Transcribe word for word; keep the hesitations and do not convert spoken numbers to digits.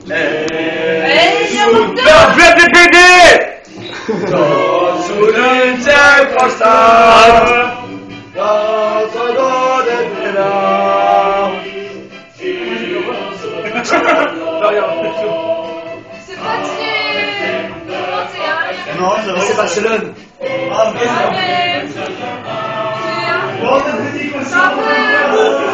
너 브레드 피디! 저 술은 제 버스타 와서도 됩니다. Sebastian. Ah,